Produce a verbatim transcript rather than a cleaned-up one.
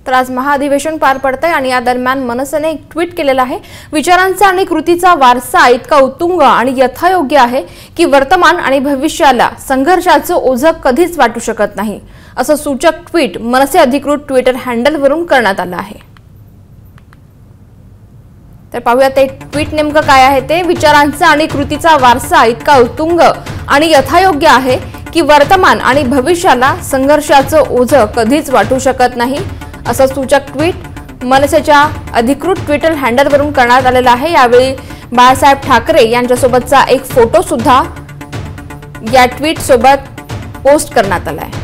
तर आज महाअधिवेशन पार पडतंय आणि या दरम्यान मनसेने एक ट्विट केलेलं आहे। विचारांचा आणि कृतीचा वारसा इतका उत्तुंग आणि यथायोग्य आहे की वर्तमान आणि भविष्याला संघर्षाचं ओझं कधीच वाटू शकत नाही, असं सूचक ट्विट मनसे अधिकृत ट्विटर हँडलवरून करण्यात आलं आहे। तर पाहूया ते ट्विट नेमकं काय आहे ते। विचारांचा आणि कृतीचा वारसा इतका उत्तुंग आणि यथायोग्य आहे की वर्तमान आणि भविष्याला संघर्षाचं ओझं कधीच वाटू शकत नाही, असं सूचक ट्विट मनसेच्या अधिकृत ट्विटर हँडलवरून करण्यात आलेलं आहे। यावेळी बाळासाहेब ठाकरे यांच्यासोबतचा एक फोटो सुद्धा या ट्विट सोबत पोस्ट करण्यात आला आहे।